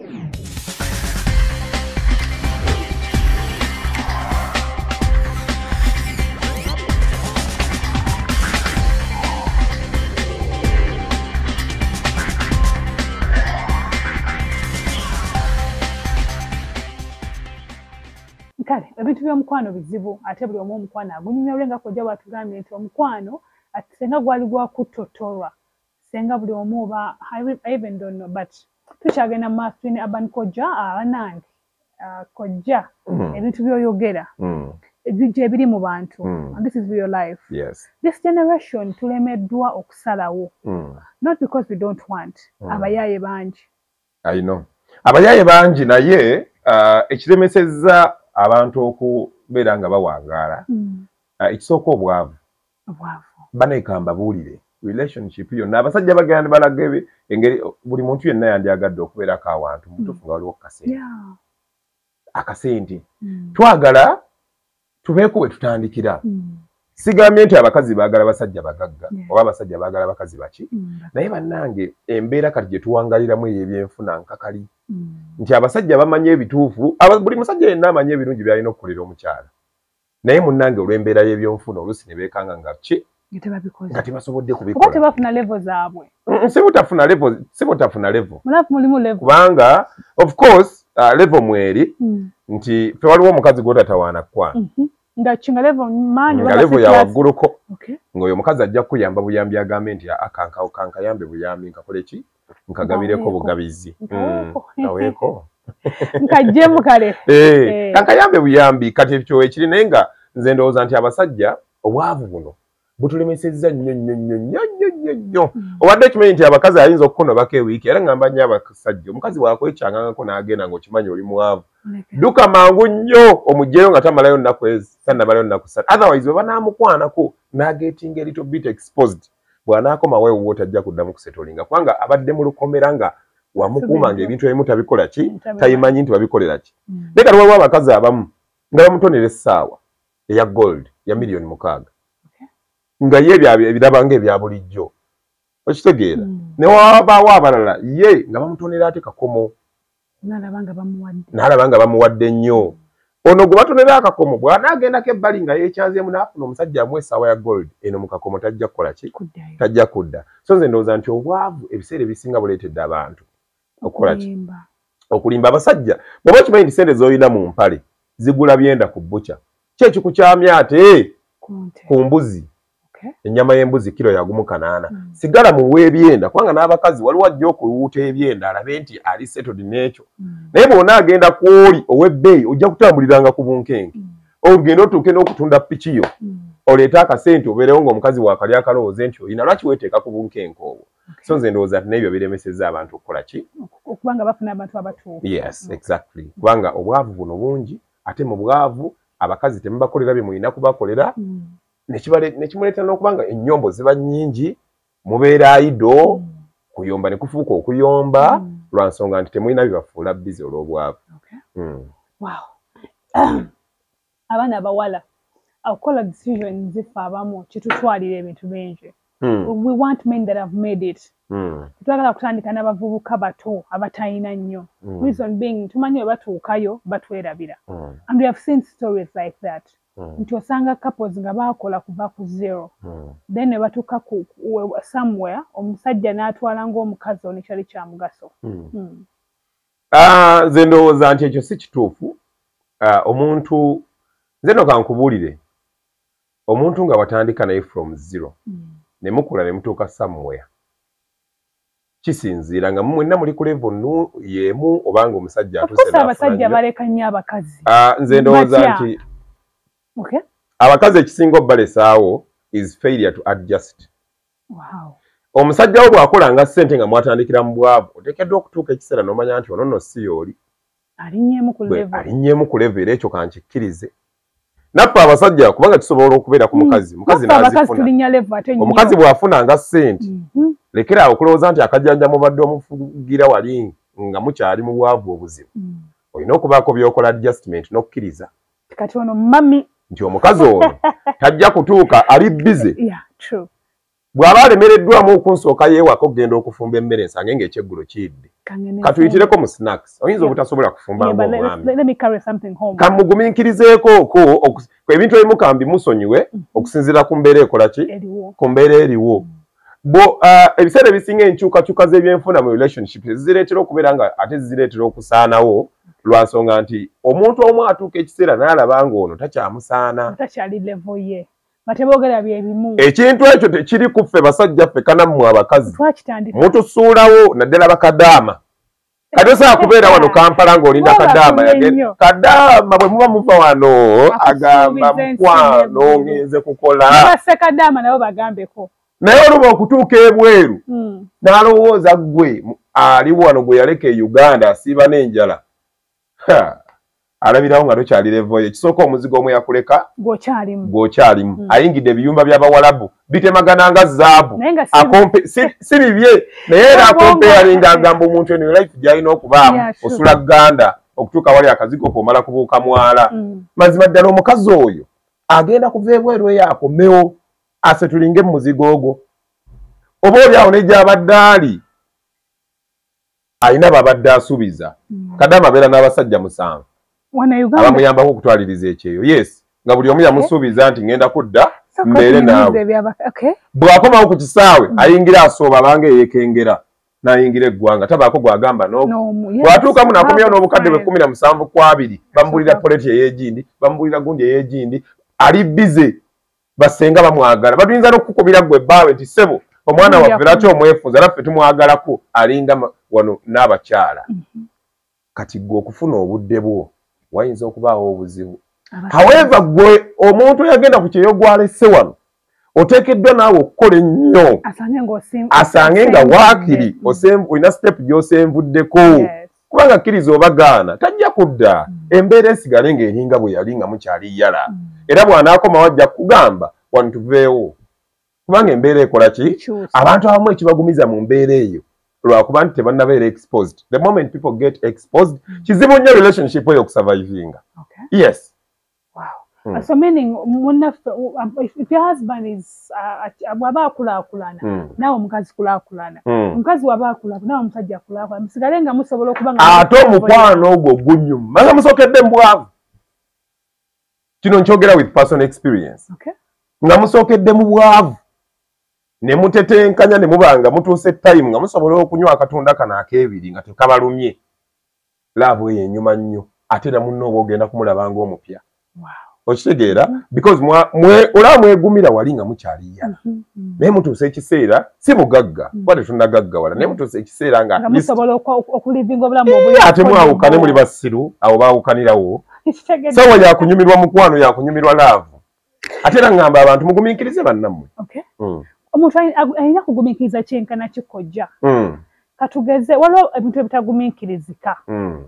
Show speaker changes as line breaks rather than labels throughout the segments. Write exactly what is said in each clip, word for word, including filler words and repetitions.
Kale ebintu by'omukwano bizibu ate buli omu omukwano agunyumya olenga kojja batugambye nti omukwano ati senga gwali gwa kutotorwa senga buli omu oba I even don't know but tukyagenda mu maaso tulina aban kojja abanange kojja ebintu by'oyogera ebijja ebiri mu bantu and this is real life.
Yes.
This generation tulemeddwa okusalawo not because we don't want abayaaye bangi.
I know abayaaye bangi naye ekiremesezza abantu okubeera nga bawangaala ekisooka obwavu banekamba buulire relationship yonna abasajja bagenda balaga engeri buli muntu yenna yandyagadde okubeerako awantu mutuufu nga waliwo kasente akasente twagala tubeeko we tutandikira sigambye nti abakazi baagala abasajja bagagga oba abasajja baagala abakazi baki naye bannange embeera kati gye tuwangaliramu ey'ebyenfuna nkakali nti abasajja bamanye ebituufu buli musajja yenna amanye ebirungi by'alina okukolera omukyala naye munnange olw'embeera y'ebyenfuna oluusi ne beekanga nga ki nga tebasobodde kubikola
tebafuna level zaabwe
si butafuna level si butafuna level
mulimu level
kubanga of course level mweri nti tewaliwo omukazi gw'otatawaana kukwana
nga kinga level manyi
nga level ya wagguluko ng'oyo omukazi ajja kuyamba buyambi agambe nti akanka kankayambe buyambi nkakole ki nkagabireko bugabizi kaweeko
nkajjemu kale
kankayambe buyambi kati ekyo ekiri naye nga nze ndowooza nti abasajja obwavu buno butulemesezza nnyo nnyo nnyo nnyo nnyo nnyo obadde okimanyi nti abakazi ayinza okukonobako ewiiki era ngamba nnyo abasajja omukazi bw'akwecangangako n'agenda ng'okimanyi oli mwavu dduka mangu nnyo omugyeyo nga tamalayo nnaku ezi tannamalayo nnaku ssatu otherwise bwe banaamukwanako n'agetinga a little bit exposed bw'anaakomawo ewuwo tajja kuddamu kusetolinga kubanga abadde mu lukomera nga wamukuuma ng'ebintu ebimu tabikola ki tayimanyi nti babikolera ki naye kati waliwo abakazi abamu nga bamutonera essaawa eya gold ya miliyoni mukaaga nga ye ebiraba ng'ebya bulijjo okitegeera ne wabaawo abalala ye nga bamutonera ate kakomo n'alaba nga bamuwadde nnyo ono gwe batonera akakomo bw'anaagendako ebbali nga yeekyazeemu n'afuna omusajja amuwa essaawa ya gold eno mu kakomo tajja kukola ki tajja kudda so nze ndowooza nti obwavu ebiseera ebisinga buleetedde abantu okukola ki okulimba abasajja bw'oba okimanyi nti sente z'olina mu mpale zigula byenda ku bbuca ki ekikukyamya ate ku mbuzi ennyama y'embuzi kiro yagumu kanaana sigala muwe ebyenda kubanga n'abakazi waliwo ajja okuwuuta ebyenda alabe nti ali settled n'ekyo naye bw'onaagenda ku oli ow'ebbeeyi ojja kutambuliranga ku bunkenke ogenda otuuke n'okutunda pikiyo oleete akasente obeerewo ng'omukazi waakali akalowooze nti olina lwaki weeteeka ku bunkenke obwo so nze ndowooza nti n'ebyo biremesezza abantu okukola ki
okubanga bafuna abantu abatuufu
yes exactly kubanga obwavu buno bungi ate mu bwavu abakazi temubakolera bye mulina kubakolera nekimuleeta n'okubanga ennyombo ziba nnyingi mubeera ayido kuyomba ne kufuuka okuyomba lwa nsonga nti temulina bibafuula bizi olw'obwavu.
Abaana abawala okukola decision zifa abamu kitutwalira ebintu bingi. We want men that have made it. Tutagala kutandika n'abavubuka bato abatayina nnyo. Reason being tumanyi we batuukayo batwerabira. And we have seen stories like that. Nti osanga couples nga baakola kuva ku zero. Then ne batuuka ku somewhere omusajja n'atwala ng'omukazi ono kyali kya mugaso.
Nze ndowooza nti ekyo si kituufu. Omuntu nze nno kankubuulire omuntu nga watandika naye from zero ne mukula ne mutuuka somewhere kisinziira nga mwenna muli ku level nu yeemu obanga omusajja atuse
n'afuna abasajja baleka nnyo abakazi.
Nze ndowooza nti abakazi ekisinga obbalesaawo is failure to adjust. Omusajja wo bw'akola nga ssente nga mwatandikira mu bwavu oteekeddwa okutuuka ekiseera n'omanya nti ono nno si y'oli
alinnyeemu ku level
alinnyeemu ku level ekyo kankikkirize. Naffe abasajja kubanga tusobola okubeera ku mukazi mukazi n'azifuna omukazi bw'afuna nga ssente lekera awo okulowooza nti akajjanja mubadde omufugira wali nga mukyali mu bwavu obuzibu olina okubaako by'okola adjustment n'okkiriza
kati ono mami
nti omukazi ono tajja kutuuka ali bize bw'aba alemereddwamu okunsooka yeewako okugenda okufumba emmere nsange ng'ekyeggulo kidde katuyitireko mu snacks oyinza obutasobola kufumba ng'omwami kamugumiikirizeeko okwo ebintu ebimu kambimusonyiwe okusinziira ku mbeera ekola ki ku mbeera eriwo ebiseera ebisinga enkyukakyuka z'ebyenfuna mu relationship zizireetera okubeera nga ate zizireetera okusaanawo lwa nsonga nti omuntu omu atuuka ekiseera n'alaba ng'ono takyamusaana ekintu ekyo tekiri ku ffe basajja ffe kanammwe abakazi mutusuulawo naddala bakadaama kati osaa kubeera wano Kampala ng'olinda kadaama kadaama bwe muba muva wano agamba mukwano ngenze kukola naye oluba okutuuka ebweru n'alowooza ggwe ali wano gwe yaleka e Uganda asiiba n'enjala alabirawo nga tokyali levoyo ekisooka omuzigo omwe yakuleka gw'okyalimu ayingidde ebiyumba by'abawalabu bitemagana nga zaabu si bibye naye era akompeyalinga agamba omuntu eno life gy'alina okubaamu osula Ganda okutuuka wali akazigo komala kubuuka mwala mazima ddala omukazi oyo agenda kuva ebweru eyo akomewo asetulinge mu muzigo ogwo oba oliawo n'egyabadde ali alina babadde asuubiza Kadaama abeera n'abasajja musanvu abamuyambako okutwaliriza ekyeyo yes nga buli omu yamusuubiza nti ngenda kudda mbeere naawe bw'akomawo ku kisaawe ayingira asooba abanga eyeekengera n'ayingira eggwanga tabaako gwagamba bw'atuukamu n'akomyawo n'obukadde bwe kkumi na musanvu ku abiri bamubulira poleti ey'egindi bamubulira gundi ey'egindi ali bize basenga bamwagala batuyinza n'okukubira ggwe ebbaawe nti ssebo omwana waffe lwaki omwefuuza naffe tumwagalako alinga wano n'abakyala kati ggwe okufuna obudde bwo wayinza okubaawo obuzibu however gwe omuntu yagenda ku kyeyo gwalese wano oteekeddwa naawe okukola ennyo asange nga waakiri olina step gy'osenvuddeko kubanga kkiriza obagaana tajja kudda embeera esigale ng'eringa bwe yali nga mukyali yala era bw'anaakoma wajja kugamba wano tuveewo kubanga embeera ekola ki abantu abamu ekibagumiza mu mbeera eyo lwakuba nti tebannabeera exposed the moment people get exposed kizibu nnyo relationship eyo okusurvivinga yes
Mm. So meaning, if, if your husband is waba akulakulana, mm. nawe mukazi kulakulana, mm. mukazi waba akulakulana, nawe musajja kulakulana, musigalenga musobola okubanga
ate omukwano ogwo gunyuma maze musokedde mbwavu kino nkyogera with personal experience
okay.
nga musokedde mu bwavu ne mutetenkanya ne mubanga mutuuse time nga musobola okunywa akatunda kana akebiri nga tekabalumye laavu eyo enyuma nnyo ate na munno oba ogenda kumulabanga omupya
wow.
Okitegeera because mwe olaba mwegumira wali nga mukyaliya naye mutuuse ekiseera si bugagga bwate tunagagga wala naye mutuuse ekiseera nga
musobola okulivinga obulamu obuli
ate mwawukane muli basiru abo baawukanirawo sawa yakunyumirwa mukwano yakunyumirwa laavu ate era ngamba abantu mugumiikirize bannammwe
omuntu alina kugumiikiriza kyenkana kikojja katugeze waliwo ebintu ebitagumiikirizika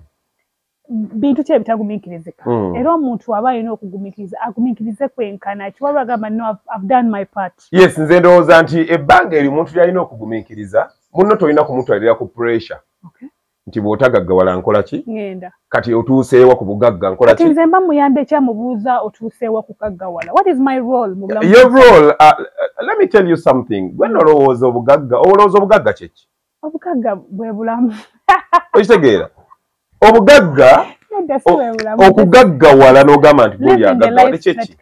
bintu kye bitagumiikirizika mm. era omuntu aba alina okugumikiriza agumikirize kwenkana kiwalwa agamba no I've, I've done my part
yes nze ndowooza nti ebbanga eri omuntu lyalina okugumikiriza munno tolina kumutwalira ku pressure
okay.
nti bw'otagaggawala nkola ki
ngenda
kati otuuseewa ku bugagga nkola ki
kati nze mba muyambe ekyamubuuza otuuseewa ku kaggawala what is my role mu bulamu
your role uh, let me tell you something gwe nolowooza obugagga olowooza obugagga kyeki
obugagga bwe bulamu
okitegeera obugagga okugaggawala n'ogamba nti buli agaggawala kyeki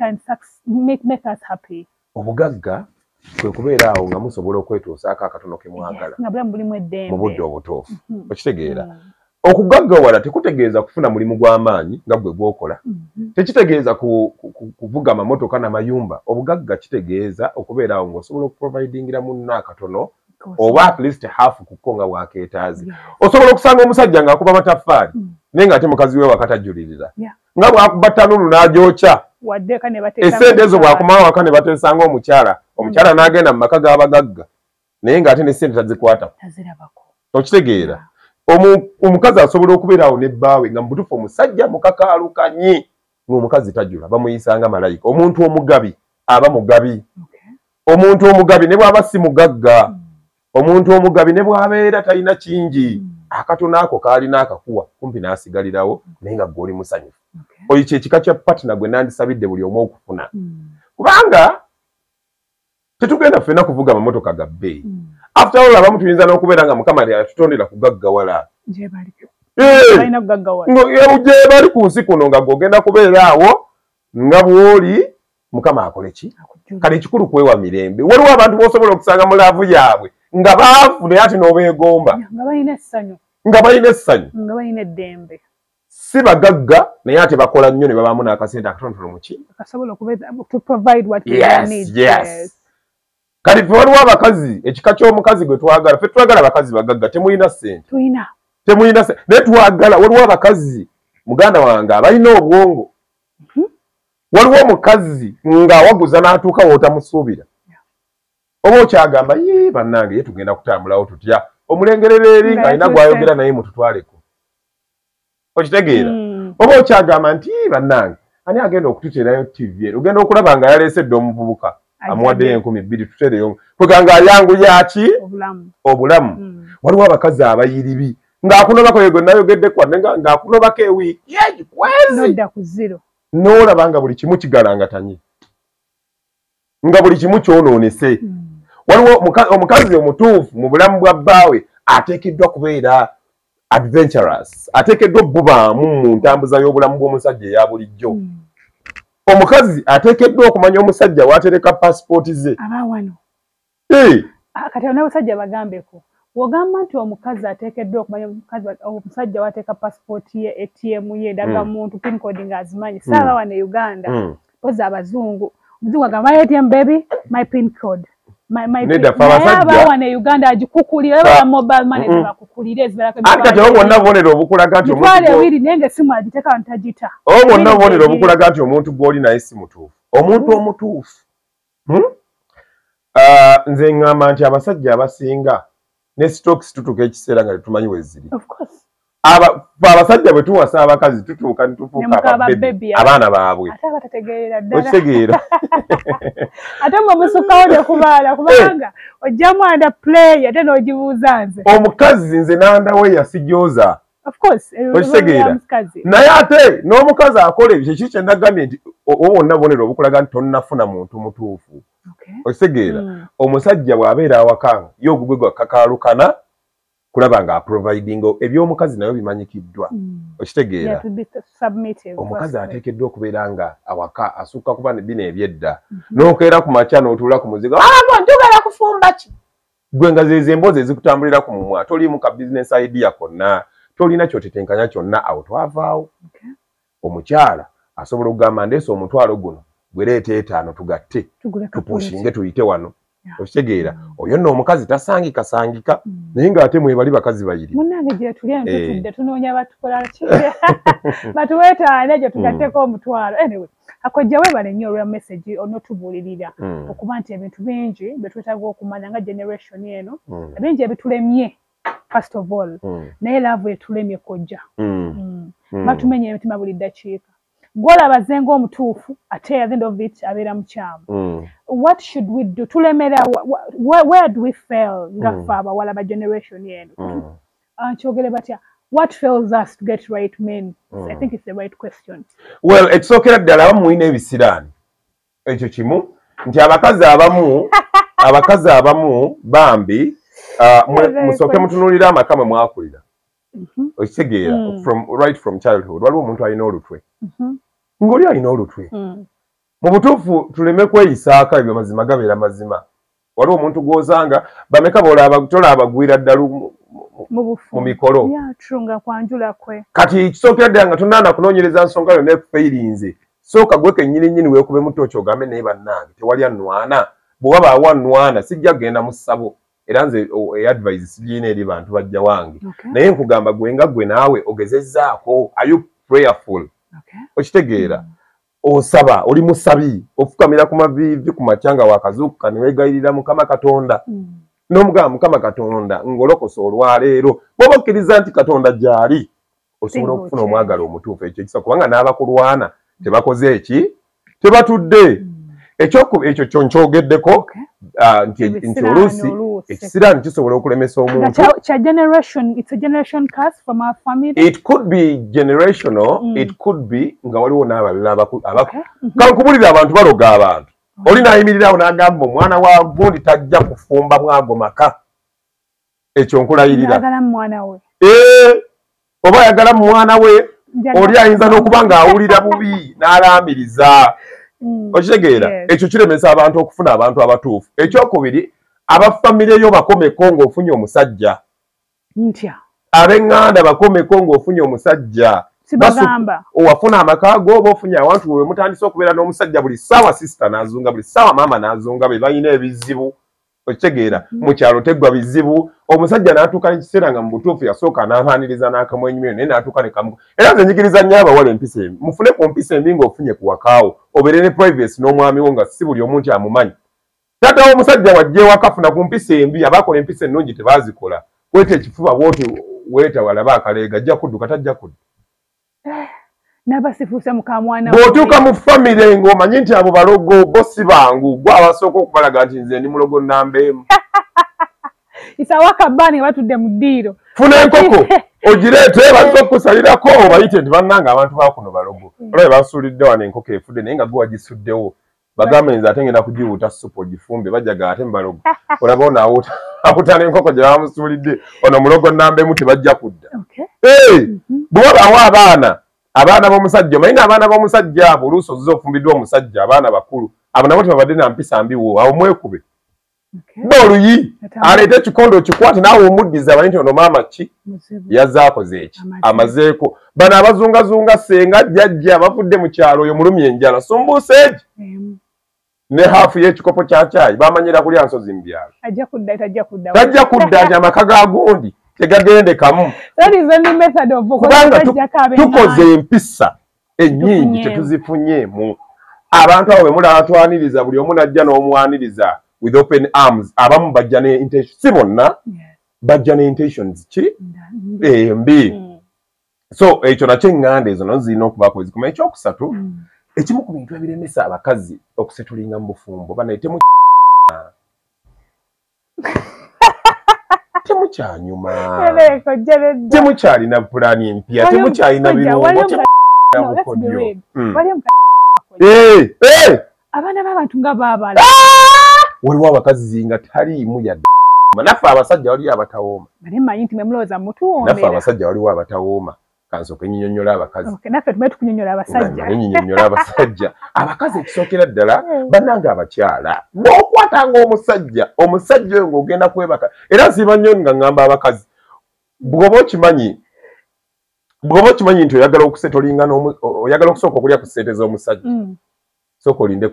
obugagga kwe kubeera awo nga musobola okwetuusaako akatono ke mwagala mu budde obutuufu okitegeera okugaggawala tekutegeeza kufuna mulimu gw'amaanyi nga gwe gwokola tekitegeeza kuvuga amamotoka n'amayumba obugagga kitegeeza okubeera awo ng'osobola okuprovidingira munno akatono oba at least half kuko nga bwakeetaazi osobola okusanga omusajja ng'akuba mataffaali naye ng'ate mukazi we wakatajjulirira nga bw'akuba ttanulu n'agyokya essente ezo bw'akomawo waka ne bateesanga omukyala omukyala n'agenda mu maka g'abagagga naye ng'ate n'essente tazikwata okitegeera omukazi asobola okubeera awo n'ebbaawe nga mu butuufu omusajja mukakaalukanye ng'omukazi tajjula bamuyisanga malayika omuntu omugabi aba mugabi omuntu omugabi ne bw'aba si mugagga omuntu omugabi ne bw'abeera talina kingi akatono ako kaalina akakuwa kumpi n'asigalirawo naye nga gw'oli musanyufu oyo kyekika kya patina gwe nandisabidde buli omu okufuna kubanga tetugenda ffenna kuvuga amamotoka ga bbeeyi after all abamu tuyinza n'okubeera nga mukama yatutondera kugaggawala gye bali ku nsi kuno nga gw'ogenda kubeera awo nga bw'oli mukama akole ki kale ekikulu kwewa mirembe waliwo abantu b'osobola okusanga mu laavu yaabwe nga baavu naye ate n'obeegomba
nga balina essanyu
nga balina essanyu
nga balina eddembe
si bagagga naye ate bakola nnyo ne babaamu n'akasente akatonotono mu ki kale ffe waliwo abakazi ekika ky'omukazi gwe twagala ffe twagala abakazi bagagga temulina ssente temulina ssente naye twagala waliwo abakazi muganda wange abalina obwongo waliwo omukazi ng'awaguza n'atuuka w'otamusuubira oba okyagamba ye bannange ye tugenda kutambulawo tutya omulengerera eri ng'alina gw'ayogera naye mututwaleko okitegeera oba okyagamba nti bannange ani agenda okututeerayo tivi eri ogenda okulaba nga yaleesedde omuvubuka amuwaddeyo enkumi bbiri tutereyo kweganga ayanguya ki obulamu waliwo abakazi abayiribi ng'akunobako yego nayogedde kwanne ng'akunobako ewiiki yegikwezi n'olaba nga buli kimu kigalangatanye nga buli kimu kyonoonese waliwo omukazi omutuufu mu bulamu bwa bbaawe ateekeddwa kubeera adventurous ateekeddwa obbubaamu mu ntambuza y'obulamu bw'omusajja eya bulijjo omukazi ateekeddwa okumanya omusajja w'atereka paasipooti ze
abawano kati n'abasajja bagambeko wogamba nti omukazi ateekeddwa okumanya omusajja w'ateeka paasipooti ye A T M ye edagamuntu pin code ng'azimanyi saaba wano e Uganda pozi abazungu omuzungu agamba my A T M baby my pin code abawana Uganda agikukulira baba mobile money bakukulira ezibirako
kati obo bonna bonera obukulaga nti
omuntu ewiri nenge simu agiteka ntajita
obo bonna bonera obukulaga nti omuntu gw'oli naye si mutuufu omuntu omutuufu nze ngamba nti abasajja abasinga ne stocks tutuuka ekiseera nga tetumanyi we ziri abasajja bwe tuwasa abakazi tutuuka nitufuuka abaana baabwe okitegeera
ate mwe musukawo ne kubaala kubanga ojjamu anda play ate n'ogibuuza nze
omukazi nze nandawe yasijooza okitegeera naye ate n'omukazi akola ebyo kiki kye nagambye nti wonna bonera obukulaga nti tonnafuna muntu mutuufu okitegeera omusajja bw'abeera awakanga ye ogugwe gwakakaalukana kulaba nga aprovidingo ebyomukazi nayo bimanyikiddwa okitegeera omukazi ateekeddwa okubeera nga awaka asukka kuba bino ebyedda n'okeera ku makya n'otuula ku muzigo njogera kufumba ki gwe nga zezo emboozi ezikutambulira ku mumwa toliimu ka business idea konna tolina kyotetenkanya kyonna awo twavaawo omukyala asobola okugamba ndeesa omutwalo guno gwereeta etaano tugatte tupushinge tuyite wano okitegeera oyo nno omukazi tasangikasangika naye ng'ate mwebali bakazi bayiri
munnange gye tulya ntutudde tunoonya batukola ki batuweetaane gye tugatteko omutwalo anyway akojja weebale nnyo olwa message onotubuulirira okuba nti ebintu bingi bye twetaaga okumanya nga generation eno ebingi ebitulemye first of all naye laavu etulemye kojja batumenye emitima buli ddakiika gwolaba ze ng'omutuufu ate at the end of it abeera mukyamu what should we do tulemera where do we fail nga ffe abawala ba generation eno kyogere batya what fails us to get right men I think it's the right question
well ekisookera ddala abamu mulina ebisiraani ekyo kimu nti abakazi abamu abakazi abamu bambi musooke mutunuulira amaka mwe mwakulira okitegeera from right from childhood waliwo omuntu alina olutwe ng'oli alina olutwe mu butuufu tuleme kweyisaako ebyo mazima gabeera mazima waliwo omuntu gw'ozanga bameka tolaabagwira ddala mu mikolo kati kisookera ddala nga tonaana kunoonyereza nsonga yonna ekufeirinze sooka gwe kennyininyini weekube mu tooki ogambe naye bannange tewali annwana bwe wabaawo annwana sijja kugenda mu ssabo era nze eadvise sigiina eri bantu bajja wange naye nkugamba gwe nga gwe naawe ogezezzaako are you prayerful okitegeera osaba oli musabi ofukamira ku maviivi ku makyanga wakazuukuka ne weegayirira mukama katonda n'omugamba mukama katonda ngolokosa olwaleero bw'oba okkiriza nti katonda gy'ali osobola okufuna omwagalo omutuufu ekyo ekisa kubanga n'abakulwana tebakoze eki tebatudde ekyo kyo nkyogeddeko nti oluusi ekisiraani kisobola okulemesa omuntu it could be generational it could be nga waliwo n'abalala kankubulira abantu baloga abantu oli nayimirirawo n'agamba omwana wa gundi tajja kufumba mwago maka ekyo nkulayirira ee oba ayagala mu mwana we oli ayinza n'okuba ng'awulira bubi n'alaamiriza okitegeera ekyo kiremesa abantu okufuna abantu abatuufu ekyokubiri abafamire yo bakomeko ng'ofunye omusajja
ntya
ab'eŋŋanda bakomeko ng'ofunye omusajja
sibagamba
owafuna amaka go oba ofunye awantu we mutandise okubeera n'omusajja buli ssaawa sisita n'azunga buli ssaawa maama n'azunga be balina ebizibu okitegeera mu kyalo teggwa bizibu omusajja n'atuuka n'ekiseera nga mu butuufu yasooka n'abaaniriza n'akamwenyu naye n'atuuka ne kamu era nze njigiriza nnyo abawala empisa embi mufune ku mpisa embi ng'ofunye ku wakaawo obeere ne privacy n'omwami wo nga si buli omuntu amumanyi taata w'omusajja wajja ewaka funa ku mpisa embi abaakola empisa ennungi tebaazikola weeta ekifuba bwoti weeta walaba akaleega ajja kudduka tajja kudda
n'abasifuuse mukamwana
bw'otuuka mu famire ng'omanyi nti abo balogo bo si bangu gwe abasooka okubalaga nti nze ndi mulogo nnamba emu
isawaka bani batudde mu ddiiro
funa enkoko ogireete bazze okusalirako obayite nti bannanga abantu bakuno balogo olabye basuulidde wano enkoko efudde naye nga gwe wagisuddewo bagambe nze ate ngenda kugiwuuta supu ogifumbe bajaga ate mubalogo olaba ono awuta n'enkoko gye bamusuulidde ono mulogo nnamba emu tebajja kudda bwe babawo abaana abaana b'omusajja omanyi abaana b'omusajja abo oluusi ozza ofumbiddwa omusajja abaana bakulu abo nabo tebabadde na mpisa mbiwo awo mwekube ba oluyi aleete ekikondo okikwate naawe omuddiza amanyi nti ono maama ki yazze akoze eki amazeeko bano abazungazunga senga jjajja bavudde mu kyalo oyo mulumya enjala sumbuusa egi ne haafu y'ekikopo kya caayi bamanyira kulya nsozi mu byalo tajja kudda nti amaka ga gundi tegagende kamu kubanga tukoze empisa ennyingi tetuzifunyeemu abantu abo bwe mulaba twaniriza buli omu najja n'omwaniriza with open arms abamu bajja ne intention si bonna bajja ne intentions ki embi so ekyo nakyo eŋŋanda ezo nazo zirina okubaako ezikuma ekyokusatu ekimu ku bintu ebiremesa abakazi okusetulinga mu bufumbo banayitemu temukyanyuma temukyalina pulaani empya temukyalina birungo bukodyo
abaana b'abantu nga baabala
waliwo abakazi nga taliimu yadde naffe abasajja waliyo abatawooma
naye mmanyi nti memulowooza mutuwoomera
naffe abasajja waliwo abatawooma kansooka enyinyonnyola abakazi
naffe tume tukunyonnyola abasajja
enyinyonnyola abasajja abakazi ekisookera ddala bannanga abakyala bw'okwatanga omusajja omusajja oyo ng'ogenda kwebaka era nsiiba nnyo nga ŋŋamba abakazi bw'oba okimanyi bw'oba okimanyi nti oyagala okusetolinga oyagala okusooka okulya ku ssente z'omusajja sooka olinde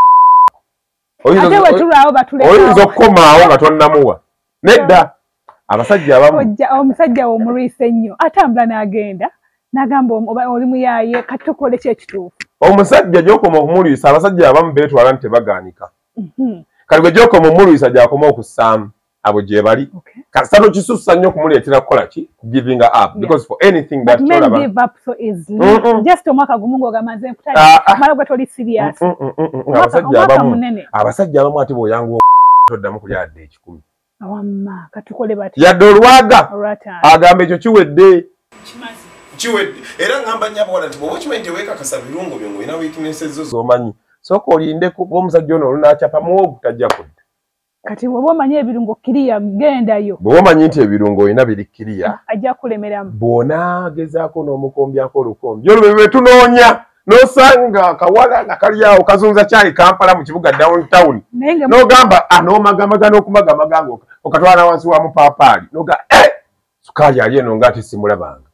oyinza okukomaawo nga tonnamuwa nedda abasajja abamu
omusajja omulwisa ennyo atambula n'agenda n'agamba oli muyaaye kati tukole ki ekituufu
omusajja gy'okoma okumulwisa abasajja abamu beetwala nti tebagaanika kali gwe gy'okoma omulwisa gy'akoma okussaamu abo gye bali kasita tokisussa nnyo okumuleetera kukola ki giving up because for anything that
men give up so easily just omwaka gumu ng'ogamaze nkutamala gwe toli serious
abasajja abamu abasajja abamu ate bw'oyanga toddamu kulyadde ekikumi
awamma katukole bati
yadde olwaga agamba ekyo kiwedde kiwedde era ngamba nnyo abawala nti bw'oba okimanyi teweekakasa birungo byo ng'olina weaknesses zo z'omanyi sooka olindeko kuba omusajja ono olunaacapamu obutajja kudda
kati bw'oba omanyi ebirungo kiriya gendayo
bw'oba omanyi nti ebirungo olina biri kiriya
ajja kulemeramu
bw'onaagezaako n'omukombyako olukombi olwo bwe tunoonya n'osanga akawala nga kali awo kazunza kyali Kampala mu kibuga downtown n'ogamba anoomagamaga n'okumagamaga nga okatwala wansi wa mupaapaali n'ogamba eh sukaali ali eno ng'ate simulabanga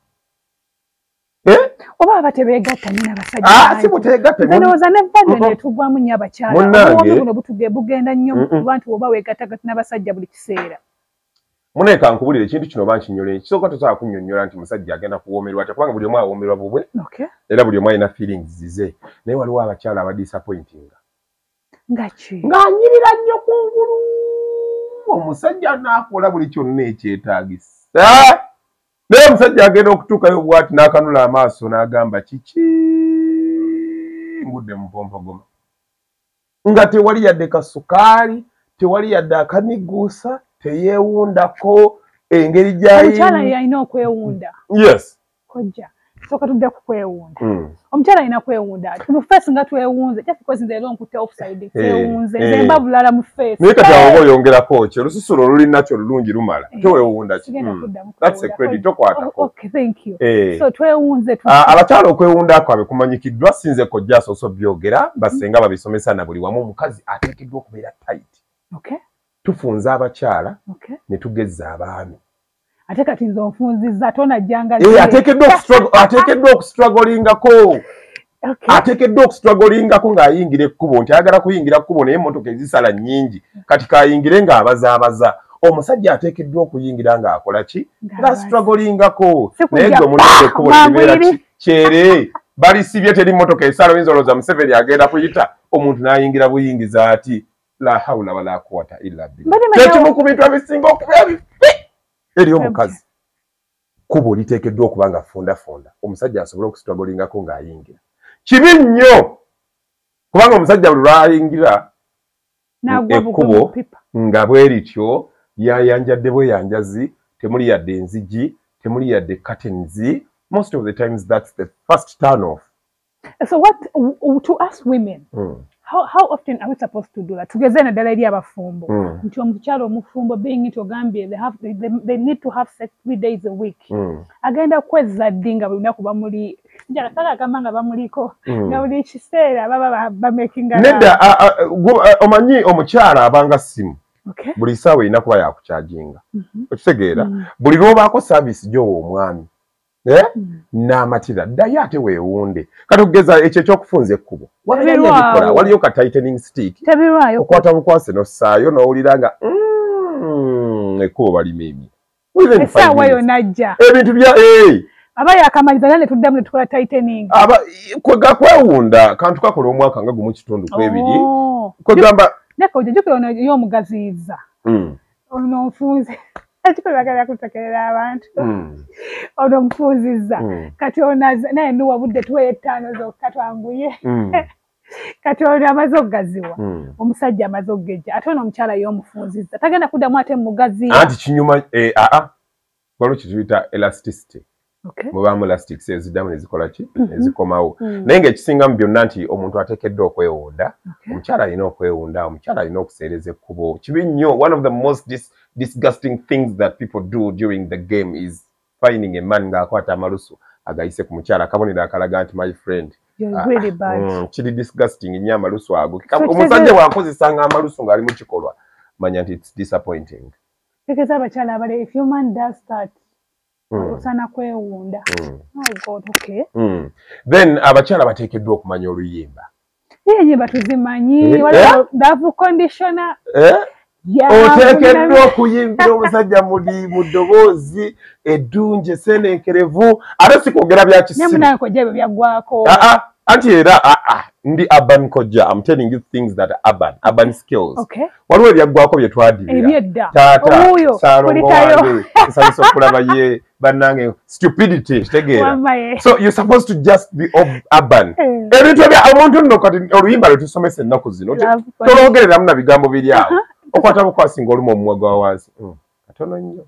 oba abatebeegatta nnyo n'abasajja
ah si buteegatta
ndowooza ne vvanene tugwamu nnyo abakyala buno bugenda nnyo kuba nti oba weegattagatta n'abasajja buli kiseera
muneeka nkubulira ekintu kino oba nkinyole ekisooka tosobola kunnyonnyola nti musajja agenda kuwoomerwa atya kubanga buli omu awoomerwa bubwe era buli omu alina feelings zize naye waliwo abakyala abadisappointinga
ngaki
ng'anyirira nnyo kungulu omusajja n'akola buli kyonna ekyetaagisa naye omusajja agenda okutuukayo bw'ati n'akanula amaaso n'agamba kiki ngudde mu pompogoma nga tewali yadde kasukaali tewali yadde akaniguusa teyeewundako engeri gy'ayi
omukyala yalina okwewunda
yes
kojja soka tudde ku kwewunda omukyala alina kwewunda mu face nga twewunze just because nze lero nkutte offside twewunze nze mba bulala mu face
naye kati awo oyongerako ki olususulo olulinacho olulungi lumala towewunda ki that's a credit tokwatako
okay thank you so twewunze
abakyala okwewundako abe kumanyikiddwa sinze kojja soso byogera basenga babisomesa na buli wamu omukazi ateekeddwa okubeera tight
okay
tufunza abakyala ne tugezza abaami
ate kati nze onfunzizza tonajjanga
eh ateekeddwa ateekeddwa okustrugglingako ateekeddwa okustrugglingako ng'ayingira ekkubo nti ayagala kuyingira kkubo naye emmotoka ezisala nnyingi kati kayingire ng'abazaabaza omusajja ateekeddwa okuyingira ng'akola ki nga strugglingako naye gwe omulimu ekkubo libeera kyere balisibye teri mmotoka esala oyinza olowooza Museveni agenda kuyita omuntu n'ayingira buyingiza ati la hawla wala quwwata illa billah kyekimu ku bintu ebisinga okubeera bifi eri omukazi kubo liteekeddwa okuba nga fondafonda omusajja asobola okustrugglingako ng'ayingira kibi nnyo kubanga omusajja buli lwayingira ekkubo nga bwe lityo lyayanjadde bweyanjazi temuli yadde enzigi temuli yadde curtains most of the times that's the first turn off.
So what to us women mm. how how often are we supposed to do that tugeze na dala eri abafumbo mm. nti omukyalo omufumbo being it ogambye they have they, they, they need to have sex three days a week mm. agenda kweza ddinga buli lunaku bamuli njala sala agamba nga bamuliko mm. nga buli kiseera baba bamakinga
nedda omanyi omukyala abanga simu okay. buli ssaawa erina kuba yakukyajinga mm -hmm. okitegeera mm. buli lwobaako saavisi gyowa omwami eh mm. n'amatira ddayo ate weewunde kati okugeza ekyo ekyokufunza ekkubo waliyo waliyo ka tightening stick okwata bukwase n'ossaayo n'owulira nga mm, ekkubo balimemi
essaawa yonajja
ebintu bya eh
aba yakamaliza nane tuddamu ne tukola tightening
aba kwega kwewunda kantu kakola omwaka nga gumu kitundu kwebiri kwegamba
nako ojja ono y'omugaziiza ono nfunze ekiko bagala kutekerera abantu ono mfunziza kati ona naye nuwa budde tuwe ttaano zokka twanguye kati ono amaze okugaziwa omusajja amaze okugejja ate ono omukyala y'omufunziza tagenda kuddamu ate mugaziya
anti kinyuma aa waliwo kituyita elasticity mubamu elastics eziddamu nezikola ki ezikomawo naye ng'ekisingamu byonna nti omuntu ateekeddwa okwewunda omukyala alina okwewunda omukyala alina okuseereza ekkubo kibi nnyo one of the most dis disgusting things that people do during the game is finding a man ng'akwata amalusu agayise ku mukyala akabonero akalaga nti my friend
really bad
mm, kiri disgusting nnyo amalusu ago omusajja bw'akozesanga amalusu ng'ali mu kikolwa manya nti it's disappointing
tekeza abakyala abale if your man does that osana kwewunda oh god okay
then abakyala bateekeddwa okumanya oluyimba
yeyimba tuzimanyi waliwo davu conditioner
oteekeddwa okuyimbira omusajja muli mu ddoboozi eddungi eseenenkerevu ate si kwogera bya kisimu
namunange kojja ebyo byaggwako
anti era ndi urban kojja I'm telling you things that are urban urban skills
okay.
waliwo ebyaggwako bye twadibira taata salongo wange nsanyusa okulaba ye bannange stupidity kitegeera so you're supposed to just be urban ebintu ebya omuntu nno kati oluyimba lwetusomesa ennaku zino toloogereramu na bigambo biri awo okwata bukwasinga olumu omumwaga wa wansi katono nnyo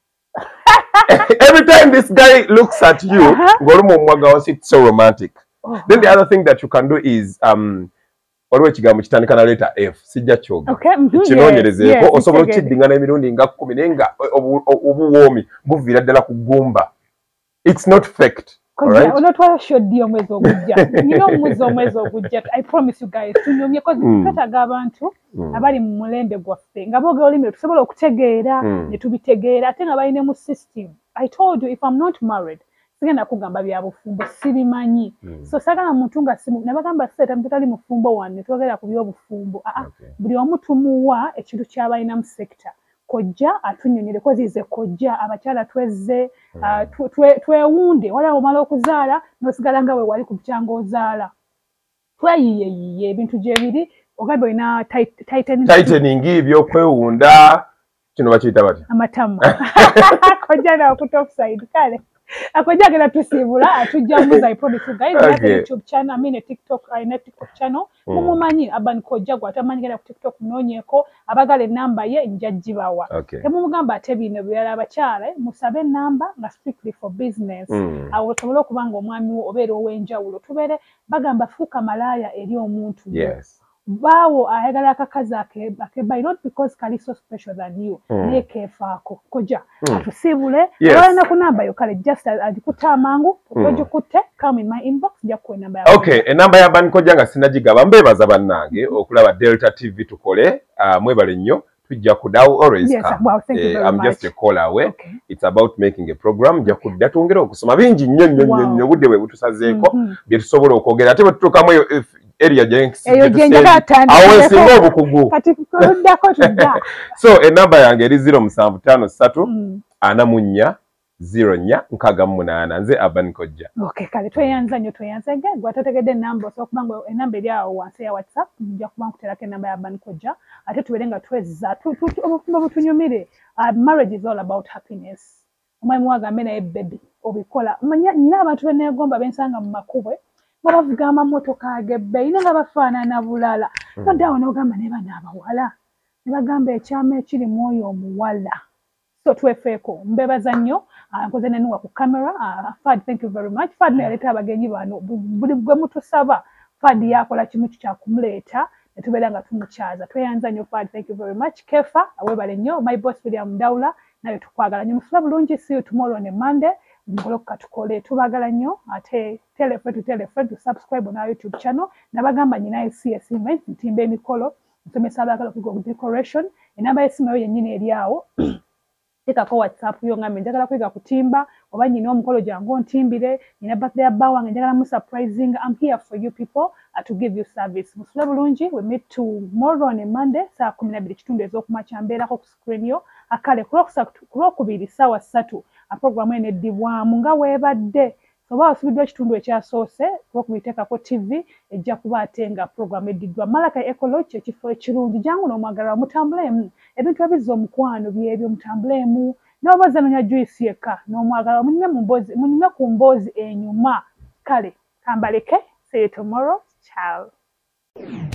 every time this guy looks at you ng'olumu omumwaga wansi it's so romantic. Oh, then the other thing that you can do is um waliwo ekigambo kitandika na letter F sijja kyoga ekinoonyerezeeko osobola okukiddingana emirundi nga kkumi naye nga obuwoomi buviira ddala ku ggumba it's not fact
onotwala shoddi omwezi ogujja nina omwezi omwezi ogujja I promise you guys tunyumye kozi twetaaga abantu abali mu mulembe gwaffe nga boogera olulimi tusobola okutegeera ne tubitegeera ate nga balina mu system I told you if I'm not married sigenda kugamba bya bufumbo sibimanyi mm. so sagala muntu nga simu nabagamba seta mutali mufumbo wanne twogera ku byobufumbo a okay. buli omu tumuwa ekintu ky'abalina mu sector kojja atunyonyere kozize kojja abakyala twezze mm. uh, twewunde wala omala okuzaala nosigala nga we wali ku kyanga ozaala tweyiyeyiye ebintu gye biri ogambe olina tightening
tightening ebyokwewunda kino bakiyita bati
amatama kojja na okuta offside kale Akojja agenda tusibula atujja muza I promise you guys. Okay. We YouTube channel, I mean a TikTok, I know TikTok channel. Mm. Mumumanyi Urban Kojja gwa tamanyi genda ku TikTok nonyeko abagale namba ye njajjibawa.
Okay.
Temumugamba ate bino byala abakyale musabe namba nga strictly for business. Mm. Awo tusobola okubanga omwami wo obeera ow'enjawulo tubere bagamba fuuka malaya eri omuntu.
Yes.
Bawo ayagala akakazi akeba not because kali so special than you. Mm. Ne kefaako Kojja. Mm. Atusibule.
Yes.
Abana ku namba yo kale just ajikuta amangu. Kojja kutte come in my inbox nja ku namba ya.
Okay, enamba ya Urban Kojja nga sinagigaba mbebaza bannange okulaba Delta T V tukole uh, mwebale nnyo tujja kudawo always
yes,
come.
Well, thank you very
uh, I'm
much.
just a call away.
Okay.
It's about making a program nja
Okay.
kudda twongera okusoma bingi nnyo nnyo nnyo nnyo budde bwe butusazeeko
mm -hmm.
bye tusobola okwogera ate bwe tutuukamu area jenks
eyo jenga tanda
awo singo obukugu
kati kuddako tudda.
So enamba yange eri zero seven five three mm. ana mu nnya zero nnya nkaga mu munana nze Urban Kojja.
Okay, kale tweyanza nnyo tweyanza ge gwa tategedde enamba osobola kubanga enamba eri awo wansi ya WhatsApp nja kuba nkuterako enamba ya Urban Kojja ate tubere nga twezza obufumbo butunyumire. Marriage is all about happiness. Omwami wagambe naye baby obikola nyina abantu beneegomba bensanga mu makubwe bavuga amamotoka agebbe ine nga bafaanana bulala noddawo n'ogamba ne bana abawala ne bagamba ekyama ekiri mu oyo omuwala. So twefeeko mbebaza nnyo nkoze nenuwa ku camera. Fad, thank you very much. Fad nayaleeta abagenyi bano buli gwe mutusaba Fad yakola kimu kya kumuleeta ne tubeera nga tumukyaza. Tweyanza nnyo Fad, thank you very much. Kefa awebale nnyo. My boss William Ndawula naye tukwagala nnyo. Mufula bulungi, see you tomorrow on a Monday. Mboloka tukole tubagala nnyo ate telefone telefone to subscribe on our YouTube channel nabagamba nyina C S event ntimba emikolo nsomesa abagala ku decoration enamba y'essimu yo yennyini eri awo tekako WhatsApp yo ngambe njagala kwiga kutimba oba nyina omukolo gyange ntimbire nyina birthday abba wange njagala mu surprising. I'm here for you people uh, to give you service. Musula bulungi, we meet tomorrow on a Monday saa kumi na bbiri kitundu ez'okumakya mbeerako ku screen yo akale kulwokubiri ssaawa ssatu a program ene eddibwamu nga weebadde soba osibiddwa ekitundu ekyasoose kulwokubiteekako T V ejja kuba ate nga program eddiddwa Malaka Ecology ekifo ekirungi jangu n'omwagalwa mutambulemu ebintu ebizza omukwano byebyo mutambulemu n'obaza nonya juice yekka n'omwagalwa munyume mu mboozi munyume ku mboozi enyuma kale kambaleke see you tomorrow ciao.